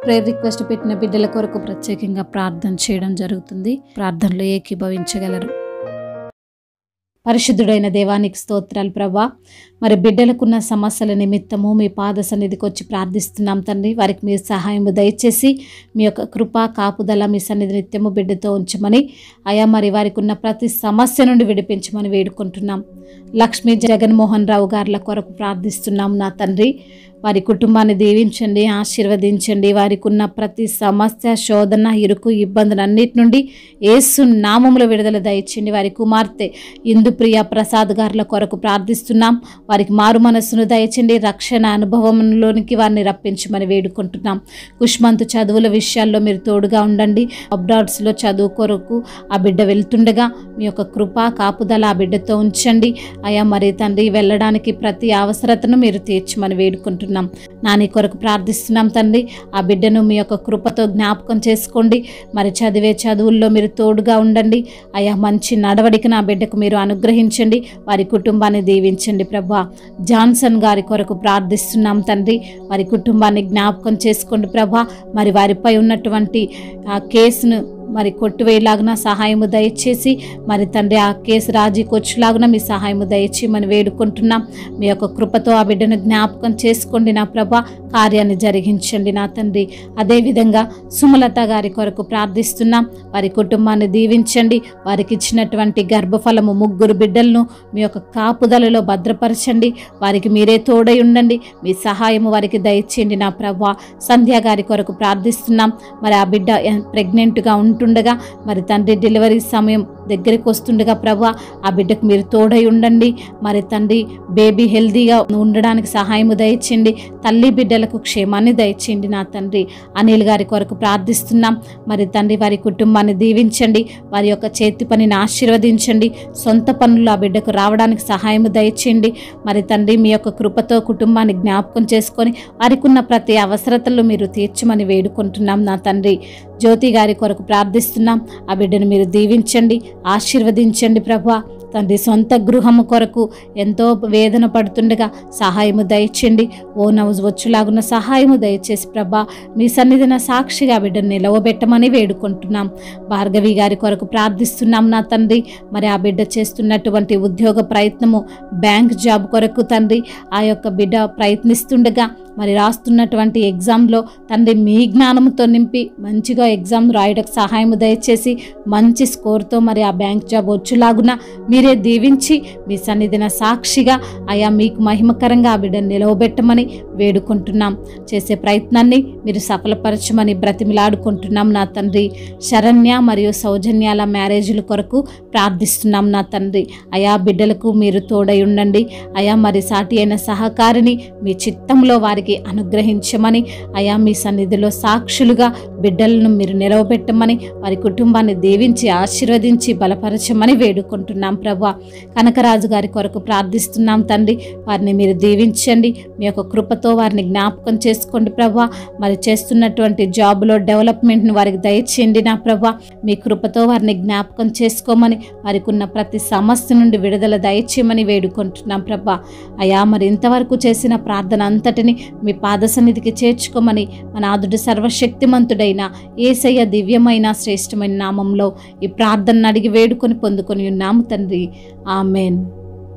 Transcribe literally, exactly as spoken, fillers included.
Prayer request పెట్టిన బిడ్డల కొరకు ప్రత్యేకంగా ప్రార్థన చేయడం జరుగుతుంది. ప్రార్థనలో ఏకీభవించగలరు. పరిశుద్ధుడైన దేవానికి స్తోత్రాలు ప్రభా. మరి బిడ్డలకున్న సమస్యల నిమిత్తము మీ పాద సన్నిధికి వచ్చి ప్రార్థిస్తున్నాం తండ్రి. వారికి మీ సహాయము దయచేసి మీ యొక్క కృపా కాపుదల మీ సన్నిధి నిత్యము బిడ్డతో ఉంచమని, అయా మరి వారికి ఉన్న ప్రతి సమస్య నుండి విడిపించమని వేడుకుంటున్నాం. లక్ష్మీ జగన్మోహన్ రావు గారుల కొరకు ప్రార్థిస్తున్నాం నా తండ్రి. వారి కుటుంబాన్ని దీవించండి, ఆశీర్వదించండి. వారికి ఉన్న ప్రతి సమస్య, శోధన, ఇరుకు, ఇబ్బందులన్నిటి నుండి యేసు నామములో విడుదల దయచేయండి. వారి కుమార్తె ఇందుప్రియ ప్రసాద్ గారుల కొరకు ప్రార్థిస్తున్నాం. వారికి మారు మనస్సును దయచేయండి, రక్షణ అనుభవంలోనికి వారిని రప్పించమని వేడుకుంటున్నాం. కుష్మంతు చదువుల విషయాల్లో మీరు తోడుగా ఉండండి. అబ్రాడ్స్లో చదువు కొరకు ఆ బిడ్డ వెళ్తుండగా మీ యొక్క కృప కాపుదల ఆ బిడ్డతో ఉంచండి. అయా మరి తండ్రి వెళ్ళడానికి ప్రతి అవసరతను మీరు తీర్చమని వేడుకుంటున్నాం. నాని కొరకు ప్రార్థిస్తున్నాం తండ్రి. ఆ బిడ్డను మీ యొక్క కృపతో జ్ఞాపకం చేసుకోండి. మరి చదివే చదువుల్లో మీరు తోడుగా ఉండండి. అయా మంచి నడవడిక నా బిడ్డకు మీరు అనుగ్రహించండి. వారి కుటుంబాన్ని దీవించండి ప్రభా. జాన్సన్ గారి కొరకు ప్రార్థిస్తున్నాం తండ్రి. వారి కుటుంబాన్ని జ్ఞాపకం చేసుకోండి ప్రభా. మరి వారిపై ఉన్నటువంటి ఆ కేసును మరి కొట్టువేలాగున సహాయము దయచేసి, మరి తండ్రి ఆ కేసు రాజీకి వచ్చేలాగున మీ సహాయము దయచేయమని వేడుకుంటున్నాం. మీ యొక్క కృపతో ఆ బిడ్డను జ్ఞాపకం చేసుకోండి నా ప్రభా. కార్యాన్ని జరిగించండి నా తండ్రి. అదేవిధంగా సుమలత గారి కొరకు ప్రార్థిస్తున్నాం. వారి కుటుంబాన్ని దీవించండి. వారికి ఇచ్చినటువంటి గర్భఫలము ముగ్గురు బిడ్డలను మీ యొక్క కాపుదలలో భద్రపరచండి. వారికి మీరే తోడై ఉండండి. మీ సహాయము వారికి దయచేయండి నా ప్రభా. సంధ్య గారి కొరకు ప్రార్థిస్తున్నాం. మరి ఆ బిడ్డ ప్రెగ్నెంట్గా ఉంటుండగా మరి తండ్రి డెలివరీ సమయం దగ్గరికి వస్తుండగా ప్రభా ఆ బిడ్డకు మీరు తోడై ఉండండి. మరి తండ్రి బేబీ హెల్దీగా ఉండడానికి సహాయము దయచేయండి. తల్లి బిడ్డలకు క్షేమాన్ని దయచేయండి నా తండ్రి. అనిల్ గారి కొరకు ప్రార్థిస్తున్నాం. మరి తండ్రి వారి కుటుంబాన్ని దీవించండి. వారి యొక్క చేతి పనిని ఆశీర్వదించండి. సొంత పనులు ఆ బిడ్డకు రావడానికి సహాయము దయచేయండి. మరి తండ్రి మీ యొక్క కృపతో కుటుంబాన్ని జ్ఞాపకం చేసుకొని వారికి ఉన్న ప్రతి అవసరతలు మీరు తీర్చమని వేడుకుంటున్నాం నా తండ్రి. జ్యోతి గారి కొరకు ప్రార్థిస్తున్నాం. ఆ బిడ్డను మీరు దీవించండి, ఆశీర్వదించండి ప్రభా. తండ్రి సొంత గృహము కొరకు ఎంతో వేదన పడుతుండగా సహాయము దయచేయండి. ఓ నవ్వు వచ్చులాగున్న సహాయము దయచేసి ప్రభా మీ సన్నిధిన సాక్షిగా బిడ్డను నిలవబెట్టమని వేడుకుంటున్నాం. భార్గవి గారి కొరకు ప్రార్థిస్తున్నాం నా తండ్రి. మరి ఆ బిడ్డ చేస్తున్నటువంటి ఉద్యోగ ప్రయత్నము బ్యాంక్ జాబ్ కొరకు తండ్రి ఆ యొక్క బిడ్డ ప్రయత్నిస్తుండగా మరి రాస్తున్నటువంటి ఎగ్జామ్లో తండ్రి మీ జ్ఞానంతో నింపి మంచిగా ఎగ్జామ్ రాయడానికి సహాయము దయచేసి మంచి స్కోర్తో మరి ఆ బ్యాంక్ జాబ్ వచ్చేలాగున మీరే దీవించి మీ సన్నిధిన సాక్షిగా అయా మీకు మహిమకరంగా ఆ బిడ్డను నిలవబెట్టమని వేడుకుంటున్నాం. చేసే ప్రయత్నాన్ని మీరు సఫలపరచమని బ్రతిమిలాడుకుంటున్నాం నా తండ్రి. శరణ్య మరియు సౌజన్యాల మ్యారేజీల కొరకు ప్రార్థిస్తున్నాం నా తండ్రి. అయా బిడ్డలకు మీరు తోడై ఉండండి. అయా మరి సాటి అయిన సహకారిని మీ చిత్తంలో వారికి అనుగ్రహించమని, అయా మీ సన్నిధిలో సాక్షులుగా బిడ్డలను మీరు నిలవబెట్టమని, వారి కుటుంబాన్ని దీవించి ఆశీర్వదించి బలపరచమని వేడుకుంటున్నాం ప్రభా. కనకరాజు గారి కొరకు ప్రార్థిస్తున్నాం తండ్రి. వారిని మీరు దీవించండి. మీ యొక్క కృపతో వారిని జ్ఞాపకం చేసుకోండి ప్రభా. మరి చేస్తున్నటువంటి జాబ్లో డెవలప్మెంట్ను వారికి దయచేయండి నా ప్రభా. మీ కృపతో వారిని జ్ఞాపకం చేసుకోమని, వారికి ఉన్న ప్రతి సమస్య నుండి విడుదల దయచేయమని వేడుకుంటున్నాం ప్రభా. అయా మరి ఇంతవరకు చేసిన ప్రార్థన అంతటిని మీ పాద సన్నిధికి చేర్చుకోమని మన ఆదుడు సర్వశక్తిమంతుడైన యేసయ్య దివ్యమైన శ్రేష్టమైన నామంలో ఈ ప్రార్థనను అడిగి వేడుకొని పొందుకొని ఉన్నాము తండ్రి. ఆమెన్.